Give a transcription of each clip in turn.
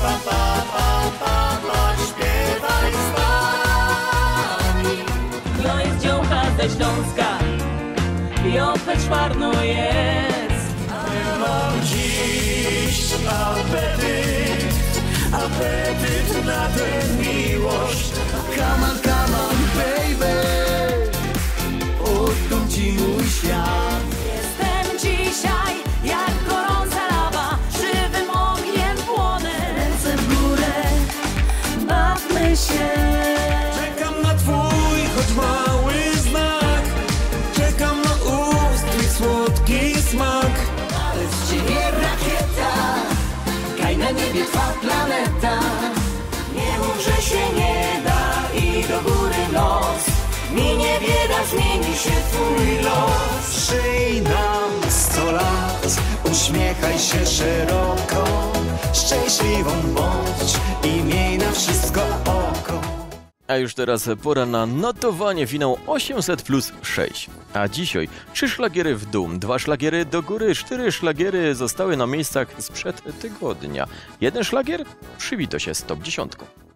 pa, pa, pa, pa, pa, śpiewaj z nami. Jo jest dziołcha ze Śląska, jo Szwarno jest. Mam dziś apetyt na tę miłość. Come on, baby, oddam ci mój świat. Jestem dzisiaj jak gorąca lawa, żywym ogniem płonę. Ręce w górę, bawmy się. Czekam na twój, choć mały znak. Czekam na ust, twój słodki smak. Ale z ciebie rakieta, kaj na niebie twa planeta. Nie mów, że się nie da i do góry nos. Minie bieda, zmieni się twój los. Żyj nam 100 lat, uśmiechaj się szeroko. Szczęśliwą bądź i miej na wszystko oko. A już teraz pora na notowanie, finał 800 plus 6. A dzisiaj 3 szlagiery w dół, 2 szlagiery do góry, 4 szlagiery zostały na miejscach sprzed tygodnia. 1 szlagier przywito się z top 10.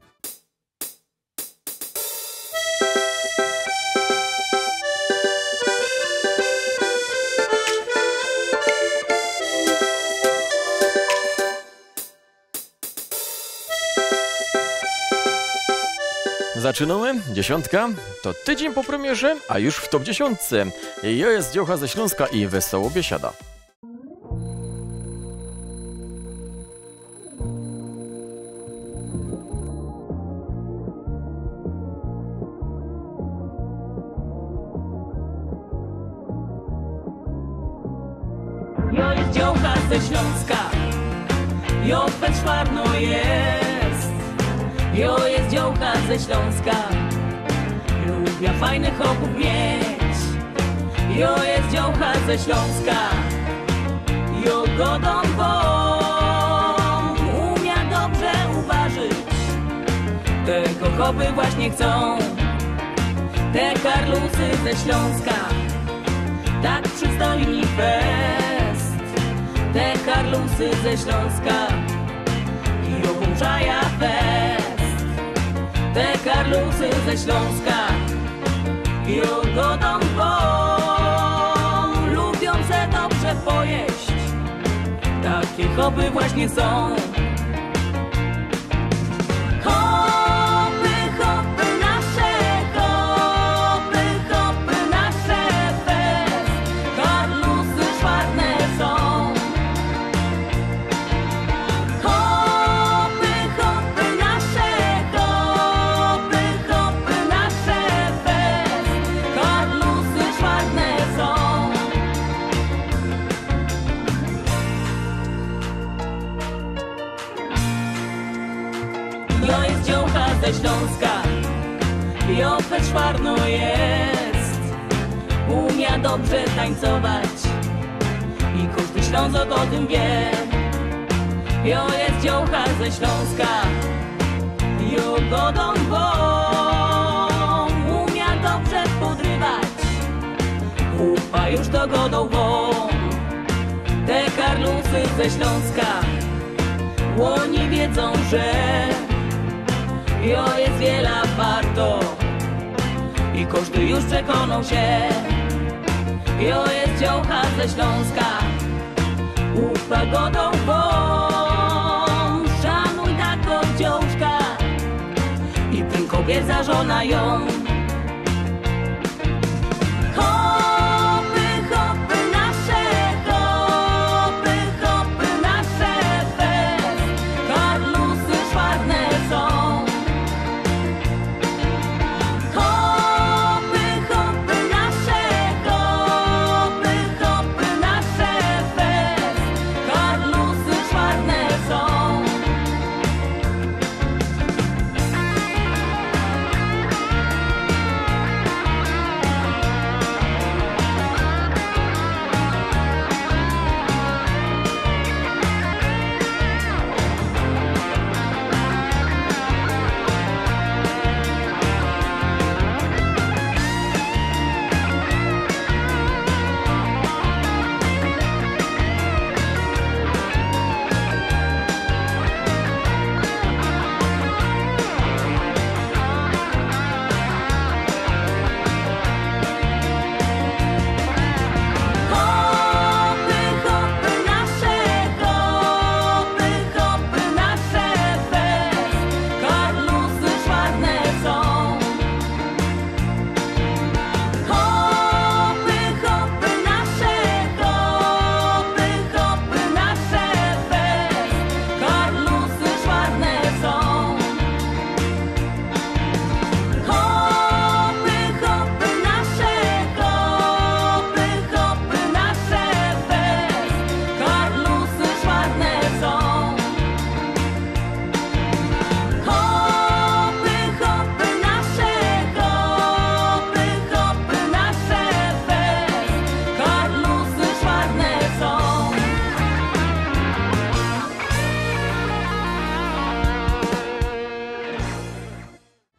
Zaczynamy. 10. To tydzień po premierze, a już w top 10. Jo jest dziołcha ze Śląska i wesoło biesiada. Jo jest dziołcha ze Śląska, jo Szwarno jest. Jo jest dziołcha ze Śląska, lubię fajnych chłopów mieć. Jo jest dziołcha ze Śląska, jo godą umia dobrze uważać. Tego chłopy właśnie chcą, te karlusy ze Śląska, tak przystojni fest. Te karlusy ze Śląska, jo włączaja fest. Te karlusy ze Śląska, jo godą lubią se dobrze pojeść. Takie chopy właśnie są. Chopy, chopy nasze, chopy, chopy nasze fest. Karlusy czwarne są. Chopy, chopy nasze, chopy, chopy nasze fest. Karlusy czwarne są. Jo jest dziołcha ze Śląska, jo Szwarno jest. Umia dobrze tańcować i każdy Ślązok o tym wie. Jo jest dziołcha ze Śląska, jo godą umia dobrze podrywać. Upa już to godą te karlusy ze Śląska, łoni wiedzą, że jo jest wiele warto i każdy już przekonał się. Jo jest dziołcha ze Śląska, ufa godą szanuj taką dziołczka i tym kobiet za żona ją. Chopy, chopy nasze, chopy, chopy nasze fest. Karlusy czwarne są. Chopy, chopy nasze, chopy, chopy nasze fest. Karlusy czwarne są.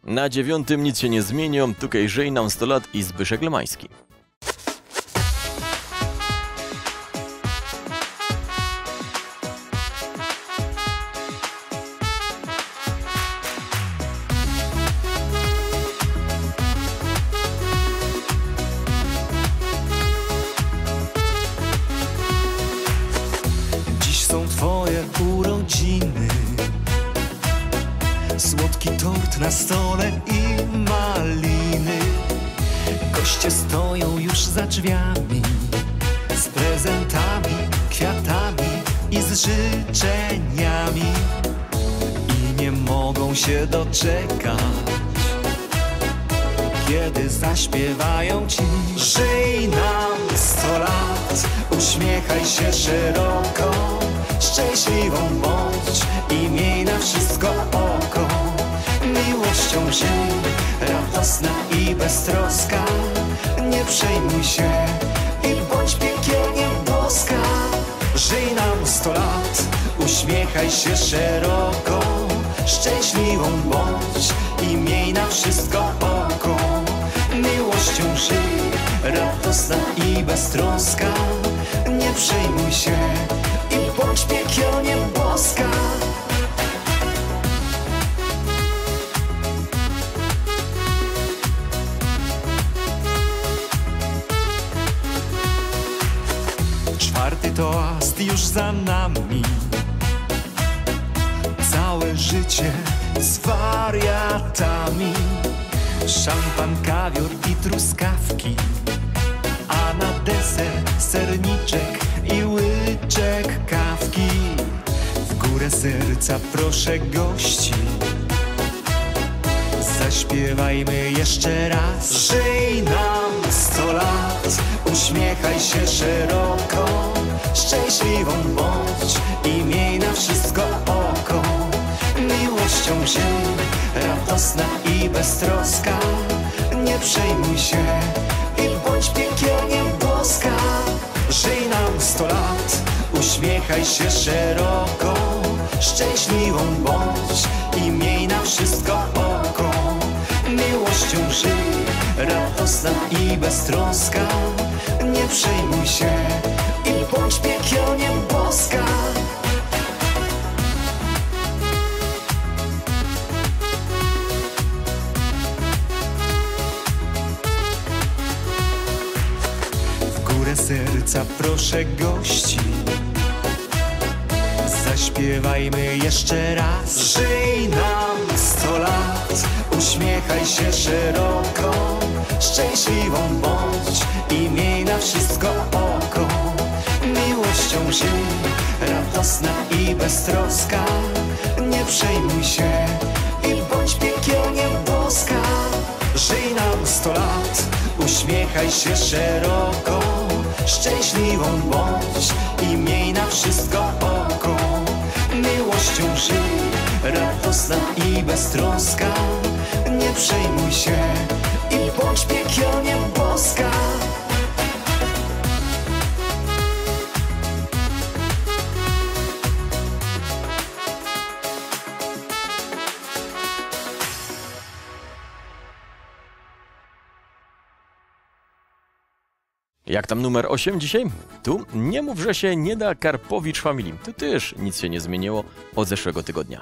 Na 9. nic się nie zmienią, tukaj żyj nam 100 lat i Zbyszek Lemański. Dziś są twoje urodziny, słodki tort na stole i maliny. Goście stoją już za drzwiami, z prezentami, kwiatami i z życzeniami. I nie mogą się doczekać, kiedy zaśpiewają ci. Żyj nam 100 lat, uśmiechaj się szeroko, szczęśliwą bądź i miej na wszystko oko. Miłością żyj, radosna i beztroska, nie przejmuj się i bądź piekielnie boska. Żyj nam 100 lat, uśmiechaj się szeroko, szczęśliwą bądź i miej na wszystko oko. Miłością żyj, radosna i beztroska, nie przejmuj się i bądź piekielnie boska. Czwarty toast już za nami, całe życie z wariatami. Szampan, kawior i truskawki, a na deser serniczek i łyczek kawki. W górę serca proszę gości, zaśpiewajmy jeszcze raz. Żyj nam 100 lat, uśmiechaj się szeroko, szczęśliwą bądź i miej na wszystko oko. Miłością żyj, radosna i beztroska, nie przejmuj się i bądź piekielnie boska. Żyj nam 100 lat, uśmiechaj się szeroko, szczęśliwą bądź i miej na wszystko oko. Miłością żyj, radosna i beztroska, nie przejmuj się i bądź piekielnie boska. W górę serca proszę gości, zaśpiewajmy jeszcze raz. Żyj nam 100 lat, uśmiechaj się szeroko, szczęśliwą bądź i miej na wszystko oko. Miłością żyj, radosna i beztroska, nie przejmuj się i bądź piekielnie boska. Żyj nam 100 lat, uśmiechaj się szeroko, szczęśliwą bądź i miej na wszystko oko. Miłością żyj, radosna i beztroska, nie przejmuj się i bądź piekielnie boska. Jak tam numer 8 dzisiaj? Tu nie mów, że się nie da Karpowicz Family. Tu też nic się nie zmieniło od zeszłego tygodnia.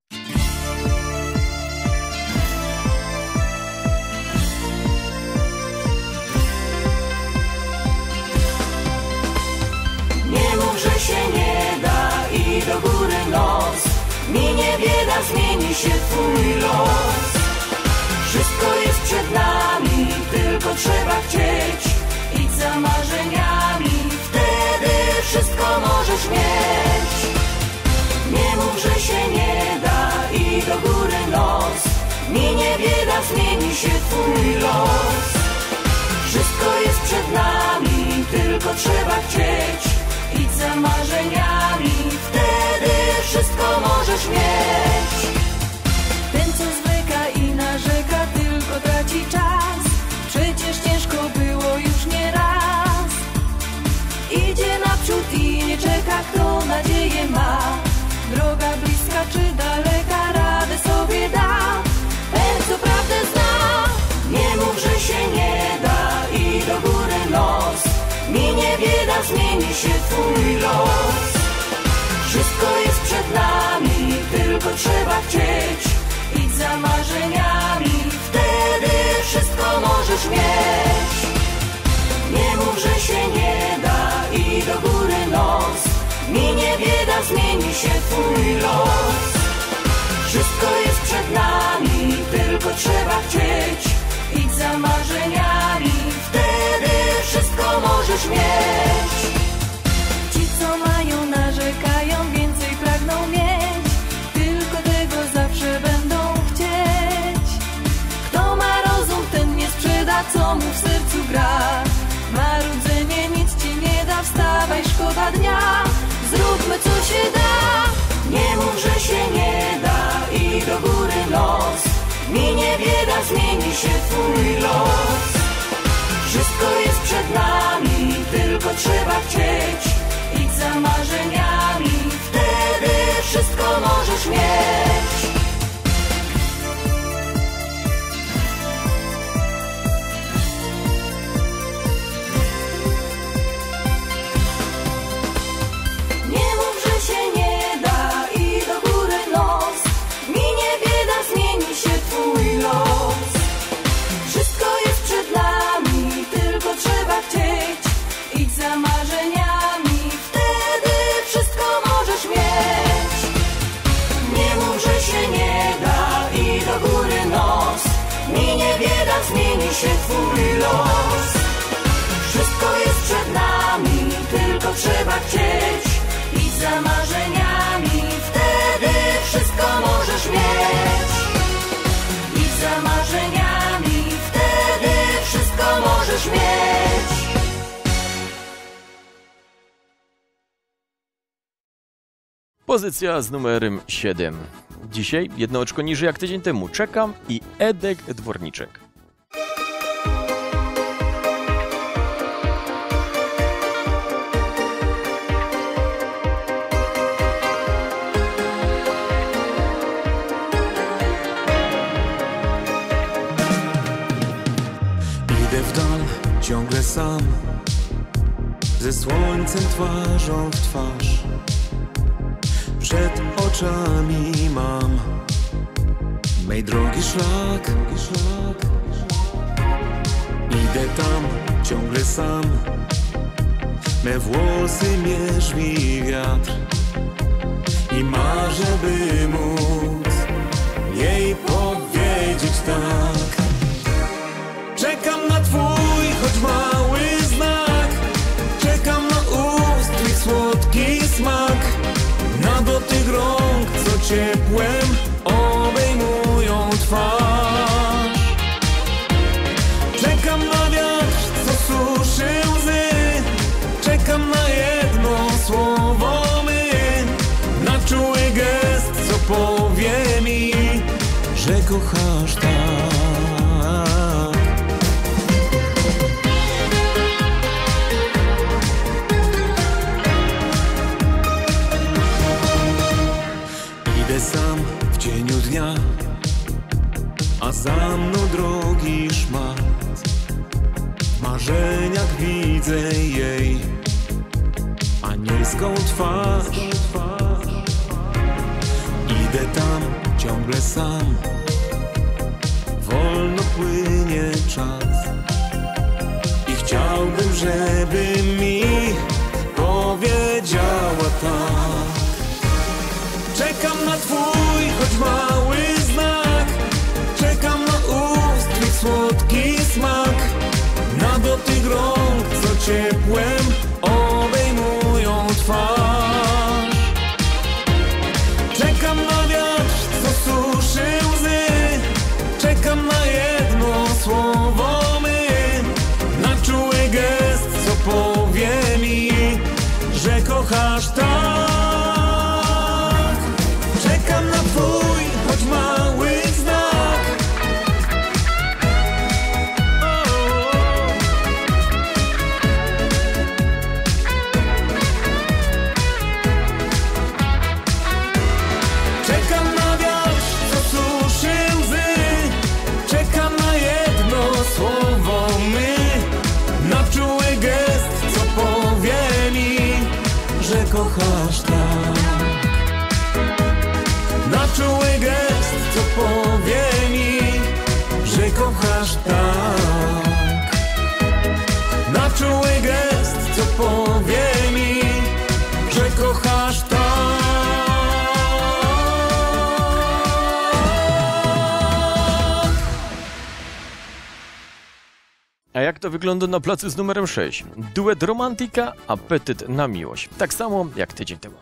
Nie mów, że się nie da i do góry nos. Minie bieda, zmieni się twój los. Wszystko jest przed nami, tylko trzeba chcieć. Idź za marzeniami, wtedy wszystko możesz mieć. Nie mów, że się nie da i do góry nos. Minie bieda, zmieni się twój los. Wszystko jest przed nami, tylko trzeba chcieć. Idź za marzeniami, wtedy wszystko możesz mieć. Ten, co zwleka i narzeka, tylko traci czas. Przecież ciężko było już nie raz. Idzie naprzód i nie czeka, kto nadzieję ma. Droga bliska czy daleka, radę sobie da. Ten, co się twój los. Wszystko jest przed nami, tylko trzeba chcieć. Idź za marzeniami, wtedy wszystko możesz mieć. Nie mów, że się nie da i do góry nos. Minie bieda, zmieni się twój los. Wszystko jest przed nami, tylko trzeba chcieć. Idź za marzeniami, wtedy wszystko możesz mieć. Ci, co mają, narzekają, więcej pragną mieć. Tylko tego zawsze będą chcieć. Kto ma rozum, ten nie sprzeda, co mu w sercu gra. Marudzenie nic ci nie da, wstawaj, szkoda dnia. Zróbmy, co się da. Nie mów, że się nie da i do góry nos. Minie bieda, zmieni się twój los. Wszystko jest przed nami, tylko trzeba chcieć. Idź za marzeniami, wtedy wszystko możesz mieć. Nie mów, że się nie da i do góry nos. Minie bieda, zmieni się twój los. Wszystko jest przed nami, tylko trzeba chcieć. Idź za marzeniami, wtedy wszystko możesz mieć. Nie mów, że się nie da i do góry nos. Minie bieda, zmieni się twój los. Wszystko jest przed nami, tylko trzeba chcieć. Idź za marzeniami, wtedy wszystko możesz mieć. Idź za marzeniami, wtedy wszystko możesz mieć. Pozycja z numerem 7. Dzisiaj jedno oczko niżej jak tydzień temu. Czekam i Edek Dworniczek. Idę w dal, ciągle sam, ze słońcem twarzą w twarz. Przed oczami mam mej drogi szlak. Idę tam, ciągle sam, me włosy mierzwi wiatr. I marzę, by móc jej powiedzieć tak. Czekam na twój, choć mały znak. Czekam na ust twych słodki smak. Na dotyk rąk, co ciepłem obejmują twarz. Czekam na wiatr, co suszy łzy. Czekam na jedno słowo my. Na czuły gest, co powie mi, że kochasz tak. Sam w cieniu dnia, a za mną drogi szmat. W marzeniach widzę jej anielską twarz. Idę tam, ciągle sam, wolno płynie czas. I chciałbym, żeby mi powiedziała tak. Czekam na twój, choć mały znak. Czekam na ust twych słodki smak. Na dotyk rąk, co ciepłem obejmują twarz. Czekam na wiatr, co suszy łzy. Czekam na jedno słowo my. Na czuły gest, co powie mi, że kochasz tak. Czekam na twój, choć mały znak. czuły gest, co powie mi, że kochasz tak. Na czuły gest, co powie mi, że kochasz tak. A jak to wygląda na placu z numerem 6? Duet Romantika, Apetyt na miłość. Tak samo jak tydzień temu.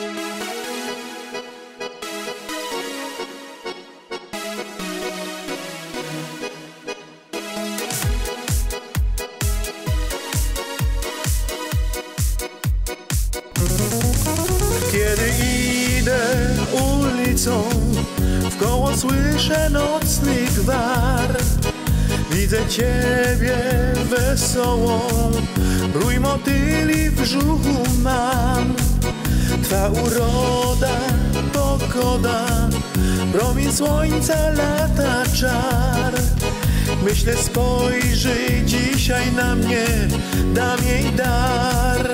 Kiedy idę ulicą, wkoło słyszę nocny gwar. Widzę ciebie wesołą, rój motyli w brzuchu mam. Twa uroda, pogoda, promień słońca, lata czar. Myślę, spojrzy dzisiaj na mnie, dam jej dar.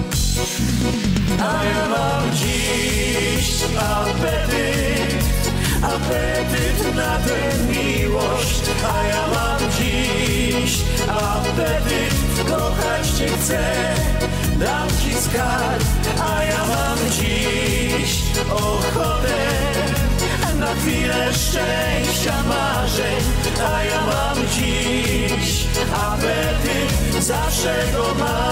A ja mam dziś apetyt, apetyt na tę miłość. A ja mam dziś apetyt, kochać cię chcę, dam ci skarb. A ja mam dziś ochotę na chwilę szczęścia, marzeń. A ja mam dziś apetyt, zawsze go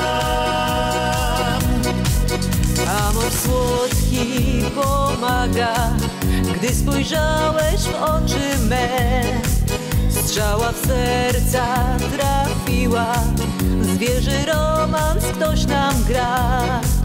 mam. Amor słodki pomaga, gdy spojrzałeś w oczy me. Strzała w serca trafiła, zwierzy romans ktoś nam gra.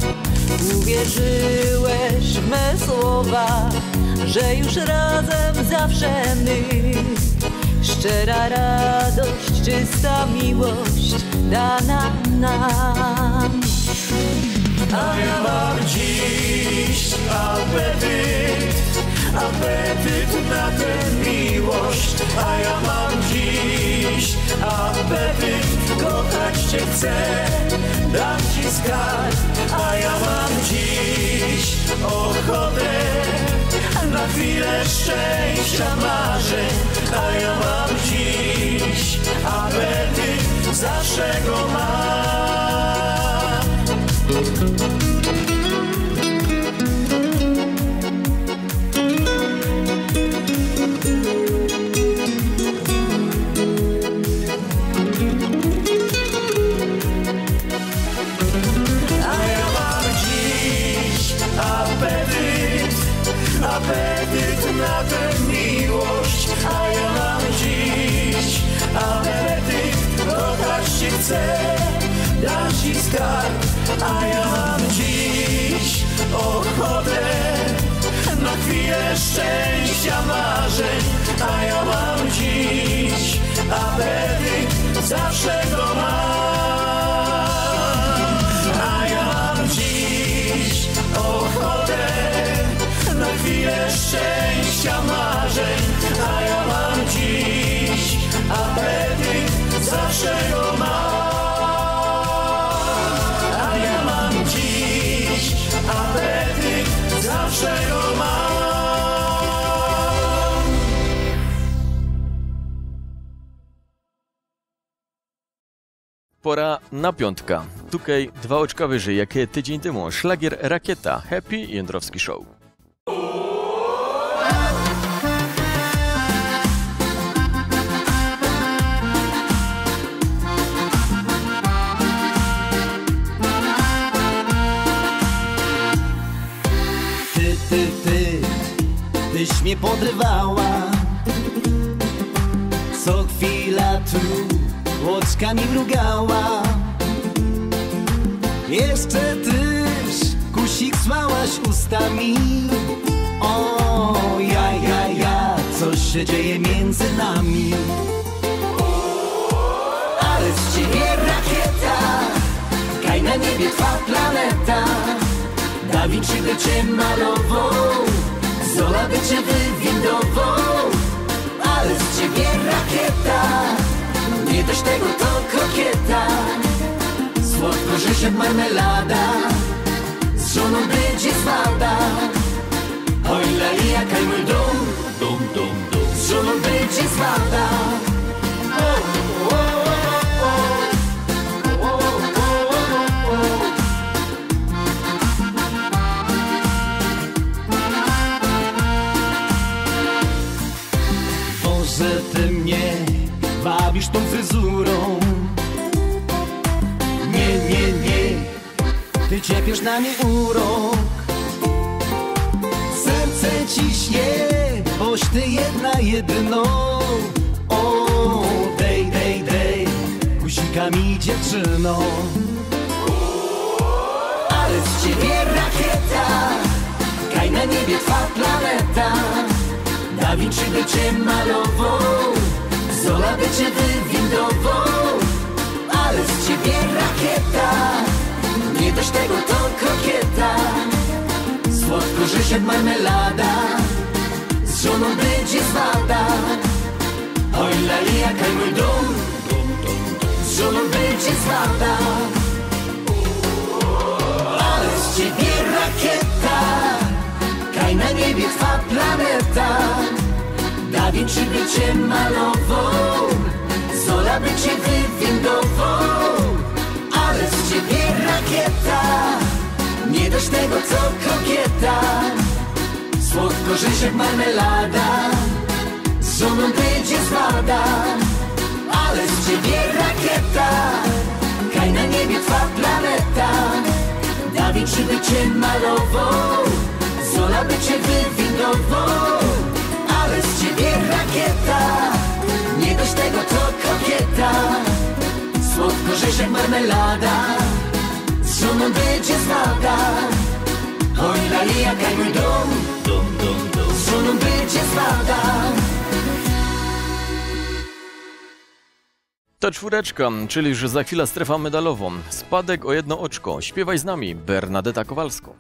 Uwierzyłeś w me słowa, że już razem zawsze my. Szczera radość, czysta miłość dana nam. A ja mam dziś apetyt, apetyt na tę miłość. A ja mam dziś apetyt, kochać cię chcę, dam ci skarb. A ja mam dziś ochotę na chwilę szczęścia, marzeń. A ja mam dziś apetyt, zawsze go mam. Apetyt na tę miłość. A ja mam dziś apetyt, kochać cię chcę, dam ci skarb. A ja mam dziś ochotę na chwilę szczęścia, marzeń. A ja mam dziś apetyt, zawsze go mam. A ja mam dziś ochotę na chwilę szczęścia, marzeń. A ja mam dziś apetyt, zawsze go mam. A ja mam dziś apetyt, zawsze go mam. Pora na piątka. Tukaj 2 oczka wyżej, jak tydzień temu. Szlagier Rakieta, Happy i Jędrowski Show. Tyś mnie podrywała, co chwila tu oczkami mrugała. Jeszcze tyś kusik słałaś ustami. O, ja, coś się dzieje między nami. Ale z ciebie rakieta, kaj na niebie twa planeta. Da Vinci by cię malował, Zola by cię wywindował. Ale z ciebie rakieta, nie dość tego to kokieta. Słodko, że się marmelada, z żoną będzie zwada. Oj, la, jaka mój dom. że ty mnie wabisz tą fryzurą. Nie, nie, nie, ty ciepiesz na mnie urok. Serce ciśnie, boś ty jedna jedyną. O, dej, dej, dej, kusika mi dziewczyno. Ale z ciebie rakieta, kaj na niebie twa planeta. Da Vinci by cię malował, Zola by cię wywindował. Ale z ciebie rakieta, nie dość tego to kokieta. Słodko, żeś jak marmelada, z żoną będzie zwada. Oj lali, jaka mój dom, z żoną będzie zwada. Ale z ciebie rakieta, kaj na niebie twa planeta. Da Vinci by cię malował, Zola by cię wywindował. Ale z ciebie rakieta, nie dość tego co kokieta. Słodko, żeś jak marmelada, z żoną będzie zwada. Ale z ciebie rakieta, kaj na niebie twa planeta. Da Vinci by cię malował, Zola by cię wywindował. Ale z ciebie rakieta, nie dość tego to kokieta. Słodko, żeś jak marmelada, z żoną będzie zwada. Oj lali, jaka mój dom, z żoną będzie zwada. To czwóreczka, czyli już za chwilę strefa medalową. Spadek o jedno oczko. Śpiewaj z nami, Bernadeta Kowalsko.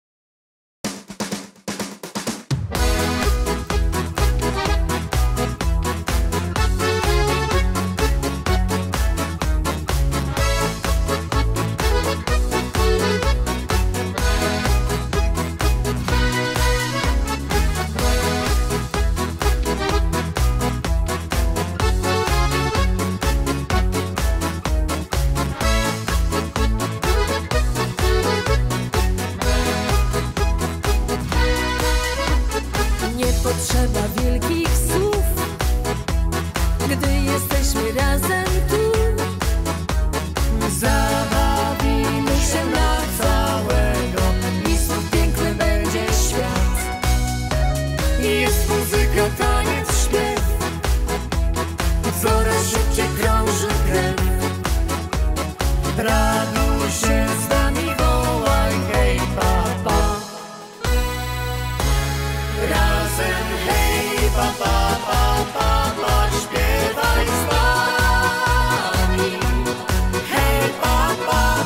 Potrzeba wielkich słów, gdy jesteśmy razem tu. Zabawimy się na całego i znów piękny będzie świat. Jest muzyka, taniec, śpiew, coraz szybciej krąży krew. Raduj się z nami, wołaj hej papa. Razem hej papa, papa, papa, śpiewaj z nami. Hej papa,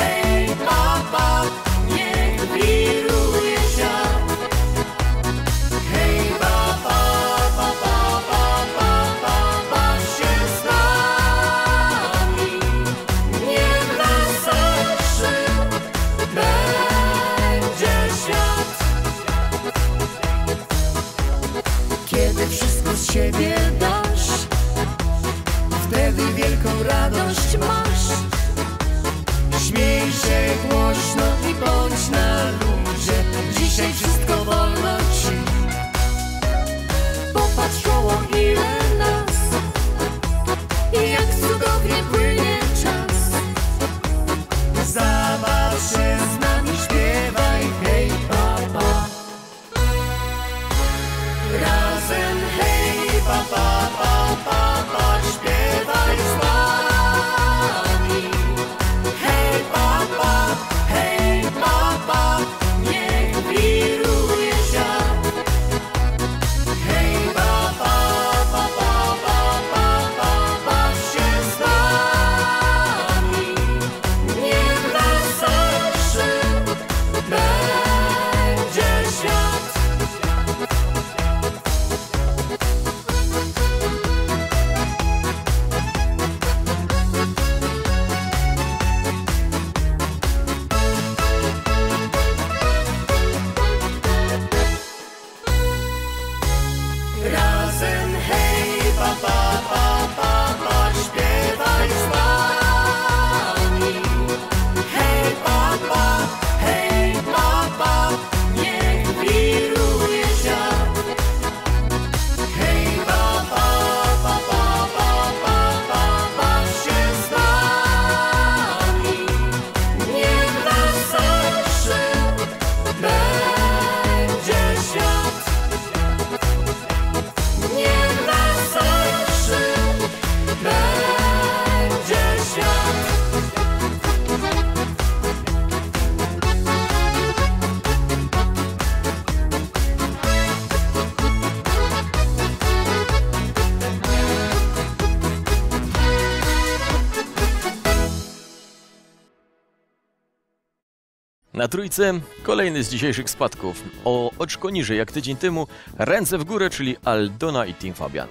niech wiruje świat. Hej papa, papa, papa, papa, się z nami. Niech weselszy będzie świat. Kiedy wszystko z siebie dasz, wtedy wielką radość masz. Śmiej się głośno i bądź na luzie, dzisiaj wszystko wolno ci. Popatrz koło, ile nas, jak cudownie płynie czas. Zabaw się z nami, śpiewaj hej papa. Razem hej papa. Na trójce kolejny z dzisiejszych spadków. O oczko niżej jak tydzień temu, Ręce w górę, czyli Aldona i Team Fabian.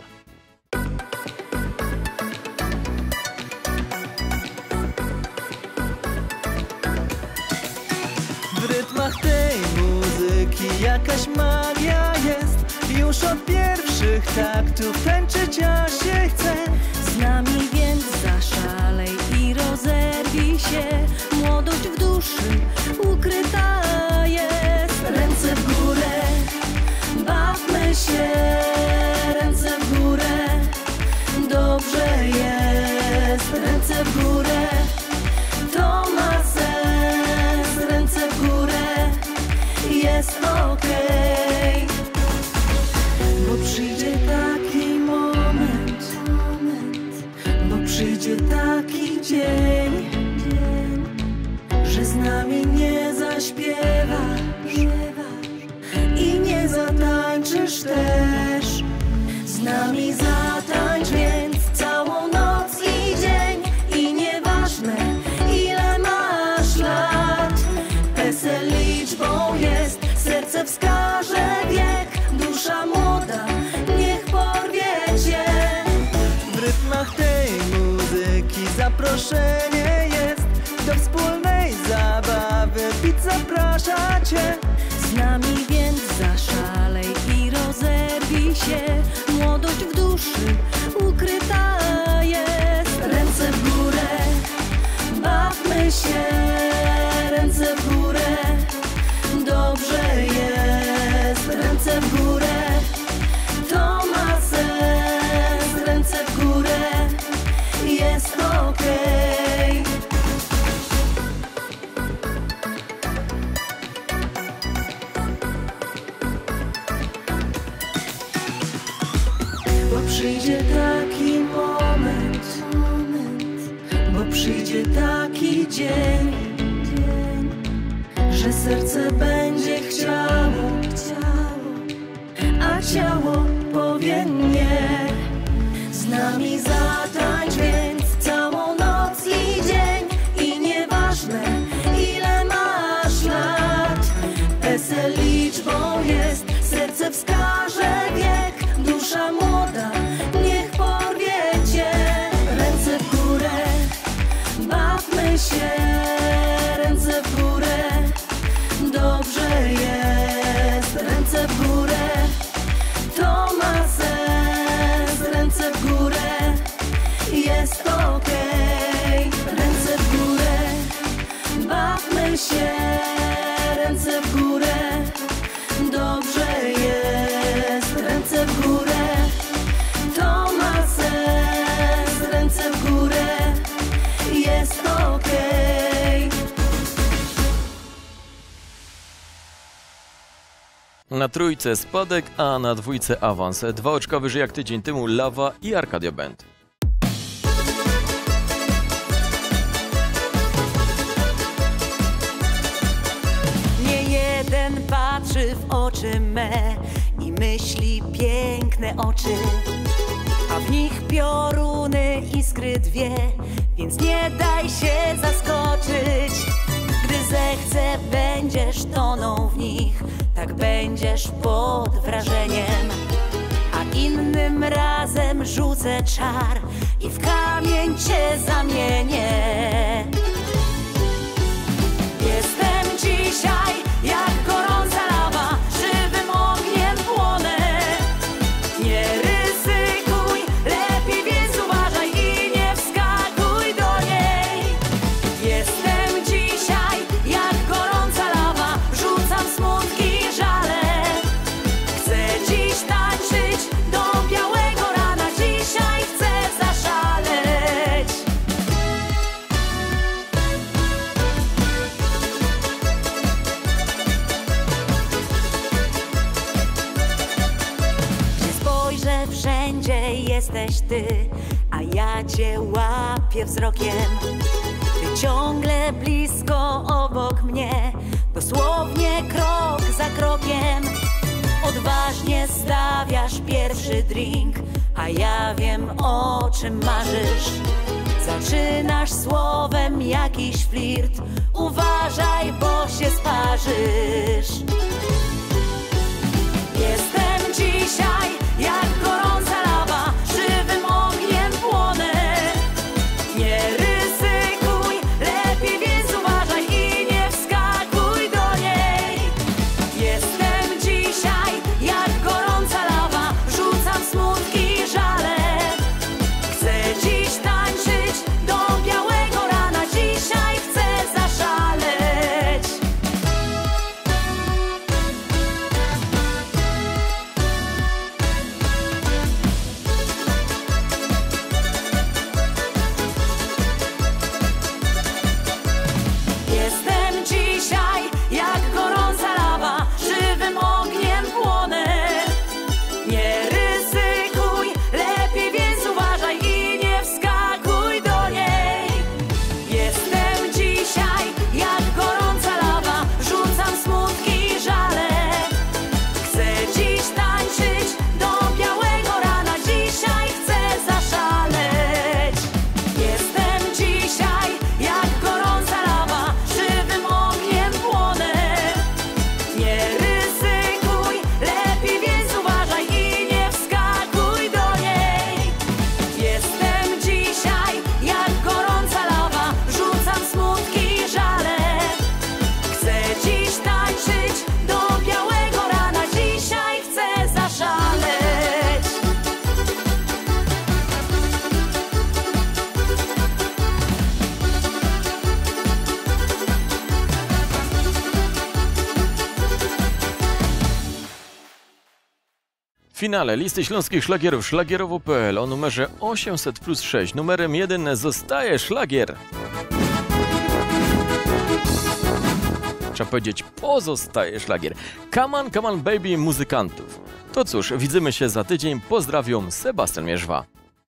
W rytmach tej muzyki jakaś magia jest. Już od pierwszych taktów tańczyć ja się chcę. Z nami więc zaszalej i rozerwij się. Młodość w duszy ukryta jest. Ręce w górę, bawmy się. Ręce w górę, dobrze jest. Ręce w górę, to ma sens. Ręce w górę, jest okej. Bo przyjdzie taki moment, bo przyjdzie taki dzień, że z nami nie zaśpiewasz i nie zatańczysz też. Z nami zatańcz więc całą noc i dzień i nieważne ile masz lat. PESEL liczbą jest, serce wskaże wiek, dusza młoda niech porwie cię. W rytmach tej muzyki zaproszenie jest. Do wspólnej zabawy pić zaprasza cię. Z nami więc zaszalej i rozerwij się. Młodość w duszy ukryta jest. Ręce w górę, bawmy się. Ręce w górę, dobrze jest. Ręce w górę, to ma sens. Ręce w górę, jest okej. Bo przyjdzie taki moment, bo przyjdzie taki dzień, że serce będzie chciało, a ciało powie nie. Z nami zatańcz więc całą noc i dzień i nieważne ile masz lat. PESEL liczbą jest, serce wskaże wiek, dusza młoda niech porwie cię. Ręce w górę, bawmy się. Ręce w górę, dobrze jest. Ręce w górę, to ma sens. Ręce w górę, jest okej. Ręce w górę, bawmy się. Ręce w górę, dobrze jest. Ręce w górę, to ma sens. Ręce w górę, jest okej. Na trójce spadek, a na dwójce awans. 2 oczka wyżej jak tydzień temu Lawa i Arcadia Band. Nie jeden patrzy w oczy me i myśli piękne oczy, a w nich pioruny iskry dwie, więc nie daj się zaskoczyć. Gdy zechcę, będziesz tonął w nich, tak będziesz pod wrażeniem. A innym razem rzucę czar i w kamień cię zamienię. Jestem dzisiaj jak gorąca lawa, żywym ogniem płonę. Nie ryzykuj, lepiej więc uważaj i nie wskakuj do niej. Jestem dzisiaj jak gorąca lawa, rzucam smutki i żale. Chcę dziś tańczyć do białego rana, dzisiaj chcę zaszaleć. Gdzie spojrzę, wszędzie jesteś ty, a ja cię łapię wzrokiem. Ty ciągle blisko obok mnie, dosłownie krok za krokiem. Odważnie stawiasz pierwszy drink, a ja wiem, o czym marzysz. Zaczynasz słowem jakiś flirt, uważaj, bo się sparzysz. Jestem dzisiaj jak gorąca lawa, żywym ogniem płonę. Nie ryzykuj, lepiej więc uważaj i nie wskakuj do niej. Jestem dzisiaj jak gorąca lawa, rzucam smutki i żale. Chcę dziś tańczyć do białego rana, dzisiaj chcę zaszaleć. Jestem dzisiaj jak gorąca lawa, żywym ogniem płonę. Nie ryzykuj, lepiej więc uważaj i nie wskakuj do niej. Jestem dzisiaj jak gorąca lawa, rzucam smutki i żale. Chcę dziś tańczyć do białego rana, dzisiaj chcę zaszaleć. Jestem dzisiaj jak gorąca lawa, żywym ogniem płonę. Nie ryzykuj, lepiej więc uważaj i nie wskakuj do niej. Jestem dzisiaj jak gorąca lawa, rzucam smutki i żale. Chcę dziś tańczyć do białego rana, dzisiaj chcę zaszaleć. W finale listy śląskich szlagierów szlagierowo.pl o numerze 800+6 numerem 1 zostaje szlagier. Trzeba powiedzieć, pozostaje szlagier. Come on baby muzykantów. To cóż, widzimy się za tydzień. Pozdrawiam, Sebastian Mierzwa.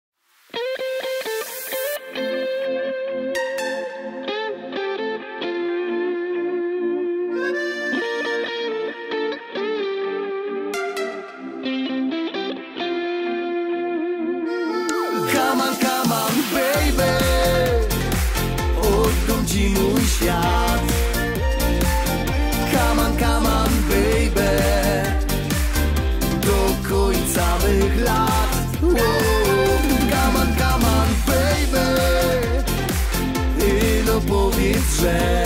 Come on, baby, oddam ci mój świat. Come on, baby, do końca mych lat. Come on, baby, i no powiedz, że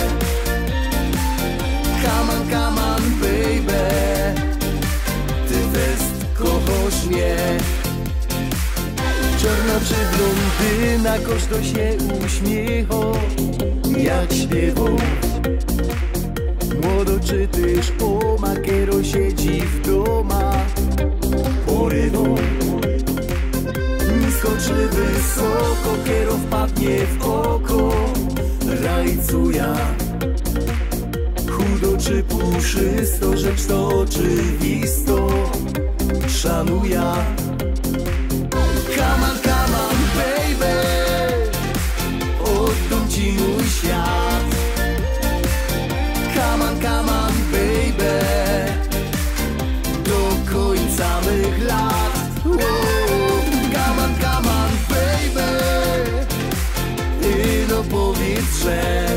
come on, baby, ty też kochasz mnie. Czarna czy blondyna, każdy się uśmiecha, jak śpiewa. Młodo czy też o makiero siedzi w doma, porywą. Nisko czy wysoko, kiero wpadnie w oko, rajcuja. Chudo czy puszysto, rzecz to oczywisto, szanuja. Come on, baby, oddam ci mój świat. Come on, baby, do końca mych lat. Come on, baby, i no powiedz, że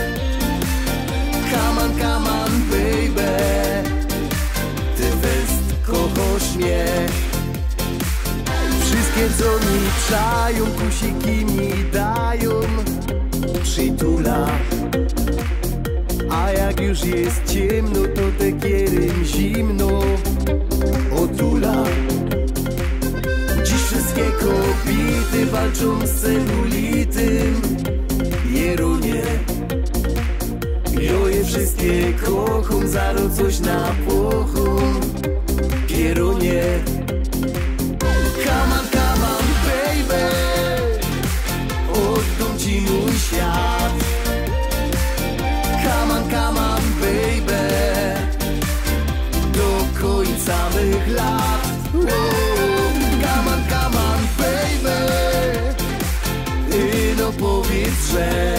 come on, baby, ty też kochasz mnie. Wszystkie co mi trzają, kusiki mi dają, przytula. A jak już jest ciemno, to tekierem zimno otula. Dziś wszystkie kobiety walczą z celulitym. Jerunie, joje wszystkie kocham, zaro coś na pochum. Kierunie. Come on, baby, oddam ci mój świat. Come on, baby, do końca mych lat. Come on, baby, i no powiedz, że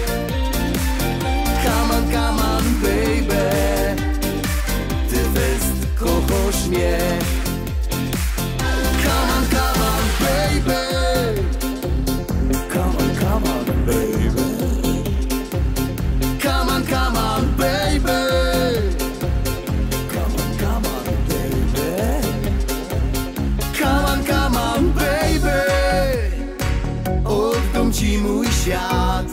come on, baby, ty też kochasz mnie. Come on, baby. Come on, baby. Come świat.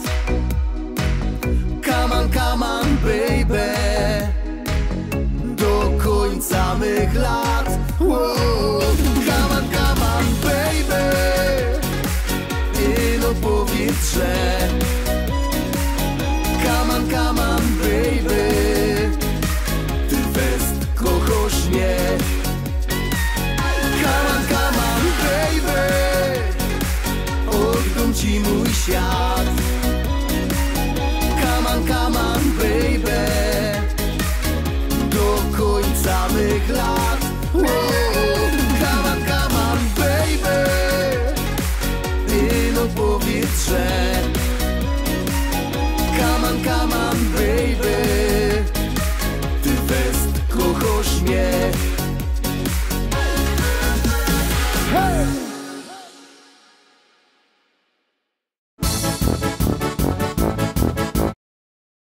Come on, baby, do końca mych lat. Come on, baby, i no powiedz, że come on, baby, ty fest kochasz mnie. Come on, baby, oddam ci mój świat. Come on, baby, do końca mych lat. Come on, baby, i no powiedz, że come on, baby.